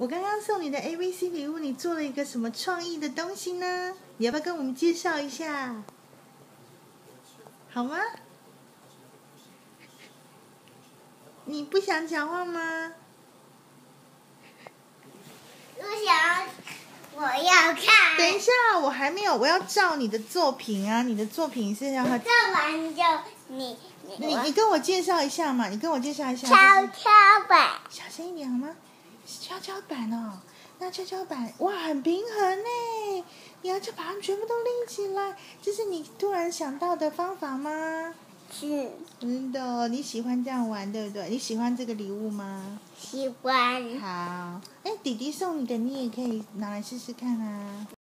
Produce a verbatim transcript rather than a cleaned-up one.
我刚刚送你的 A B C 礼物，你做了一个什么创意的东西呢？你要不要跟我们介绍一下？好吗？你不想讲话吗？ 我想，我要看。 等一下，我还没有，我要照你的作品啊！你的作品是要照完就你你你你跟我介绍一下嘛，你跟我介绍一下。 跷跷板， 小声一点好吗？跷跷板哦，那跷跷板哇，很平衡呢。你要就把它们全部都拎起来，这是你突然想到的方法吗？ 是。 真的，你喜欢这样玩对不对？你喜欢这个礼物吗？ 喜欢。 好，哎，弟弟送你的，你也可以拿来试试看啊。